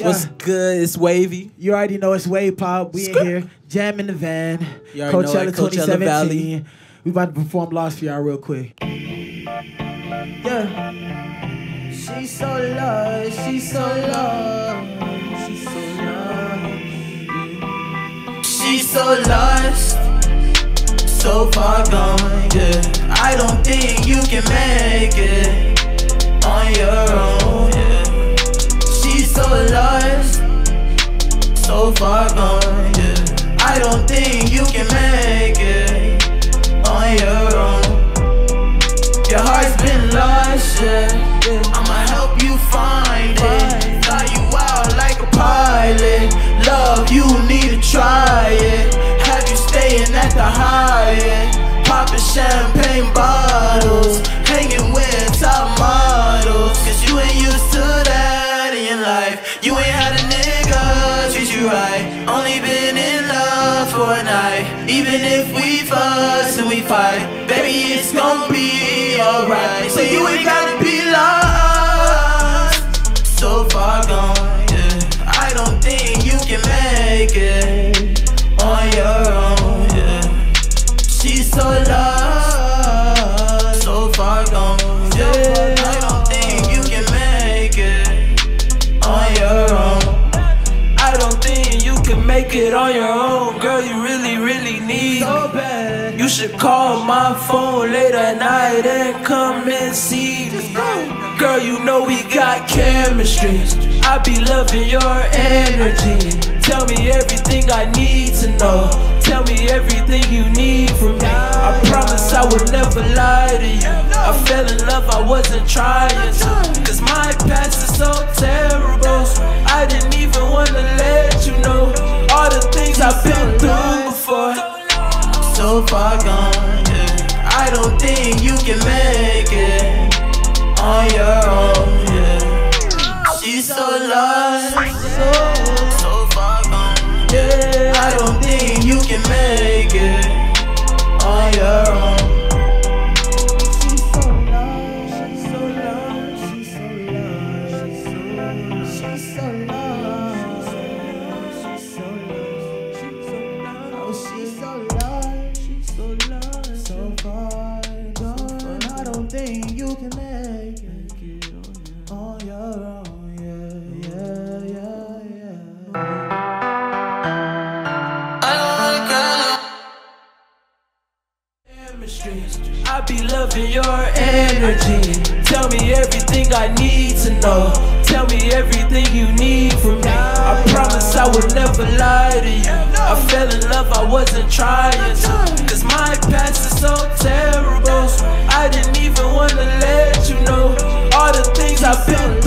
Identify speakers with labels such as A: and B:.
A: What's good? It's Wavy.
B: You already know it's WAV3POP. We in here, jamming the van. Coachella 2017. We about to perform Lost for y'all real quick. Yeah. She's so lost, she's so lost, she's so lost. She's so lost, so far gone, yeah. I don't think you can make it on your own, yeah. She's so lost, so far gone, yeah. I don't think you can make it on your own. Your heart's been lost, yeah. I'ma help you find it. Fly you out like a pilot. Love, you need to try it. Have you staying at the Hyatt, popping champagne bottles, hanging with top models. Cause you ain't used to that in your life. You ain't had a nigga treat you right. Only been in love for a night. Even if we fuss and we fight, baby, it's gon' be alright. So you ain't gotta be lost, so far gone, yeah. I don't think you can make it on your own, yeah. She's so lost, so far gone, yeah. I don't think you can make it on your own. I don't think you can make it on your own, girl. You really, really need so bad. You should call my phone late at night and come and see me. Girl, you know we got chemistry. I be loving your energy. Tell me everything I need to know. Tell me everything you need from me. I promise I would never lie to you. I fell in love, I wasn't trying to. Cause my past is so terrible. I didn't even wanna let you know all the things I've been through before. So far gone, yeah. I don't think you can make it on your own, yeah. She's so lost, so far gone, yeah. I don't think you can make it on your own. She's so lost, she's so lost, she's so lost, she's so lost, she's so lost, she's so lost, she's so lost, so far gone. I don't think you can make it on your own. I be loving your energy. Tell me everything I need to know. Tell me everything you need from me. I promise I would never lie to you. I fell in love, I wasn't trying to. Cause my past is so terrible. I didn't even wanna let you know all the things I've been